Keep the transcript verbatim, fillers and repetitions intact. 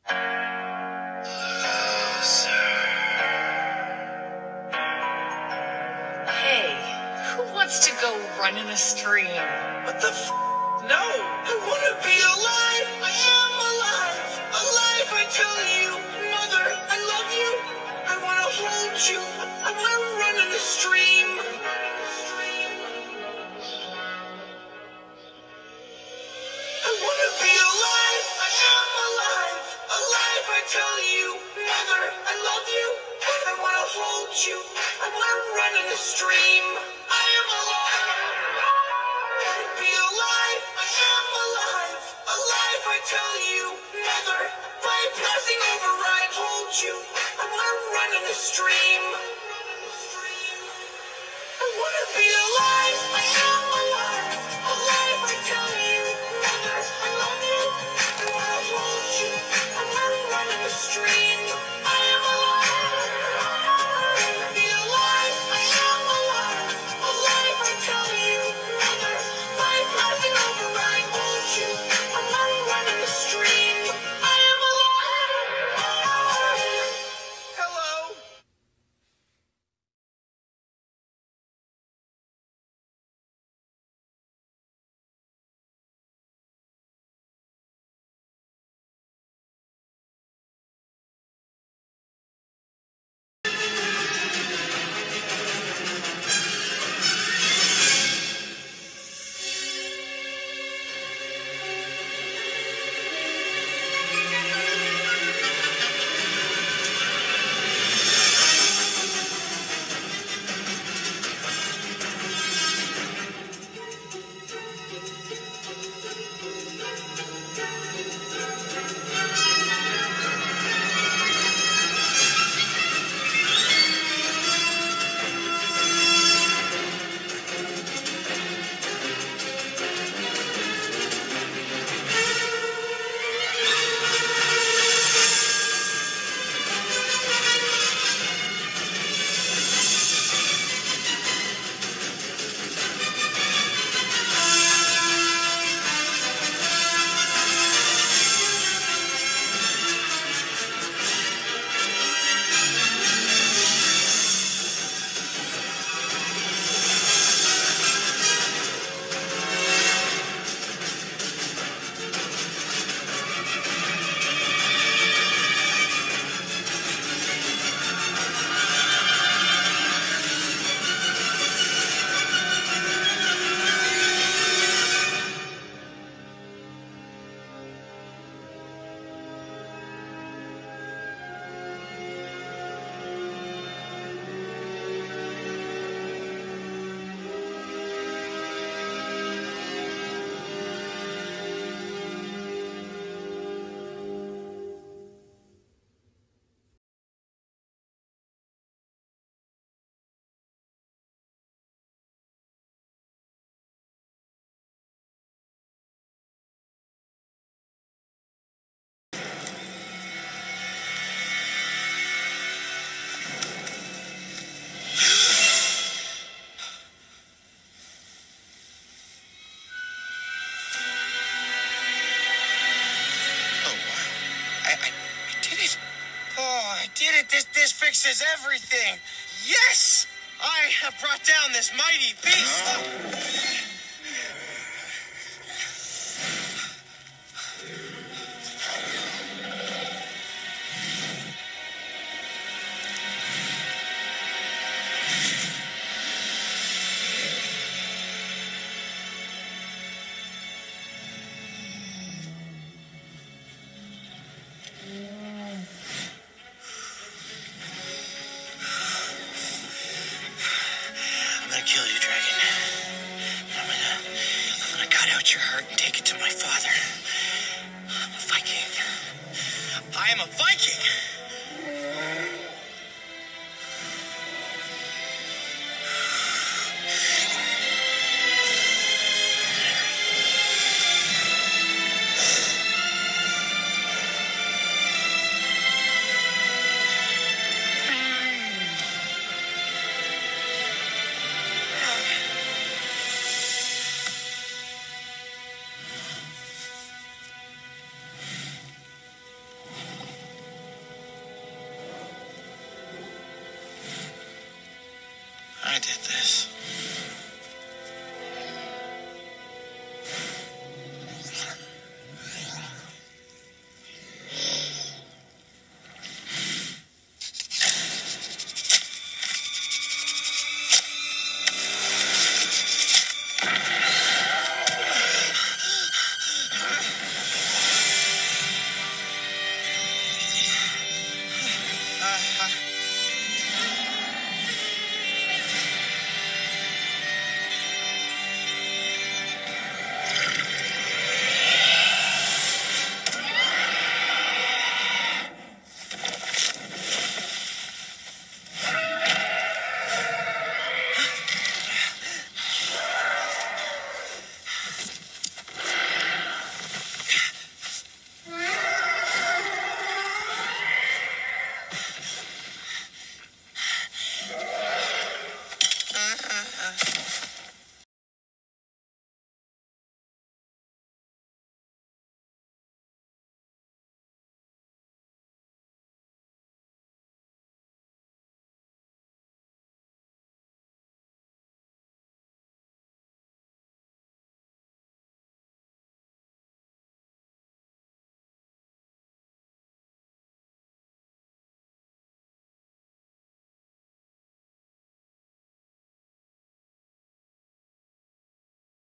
Hey, who wants to go run in a stream? What the f? No! I wanna be alive! I am alive! Alive, I tell you! Mother, I love you! I wanna hold you! I wanna run in the stream! I wanna be alive! I am alive! Alive, I tell you! Mother, I love you! I wanna hold you! I wanna run in the stream! I am alive! Be alive! I am alive! Alive, I tell you! Mother, bypassing override, hold you! I wanna run in the stream! I wanna be alive! I am alive! Alive, I tell you! Mother, I love you! I wanna hold you! I wanna run in the stream! I am alive! Be alive! I am alive! Alive, I tell you! Mother, bypassing override, hold you! I wanna run in the stream! I am alive! Hello? Did it! This this fixes everything. Yes, I have brought down this mighty beast. I'm gonna kill you, dragon. I'm gonna, I'm gonna cut out your heart and take it to my father. I'm a Viking. I am a Viking.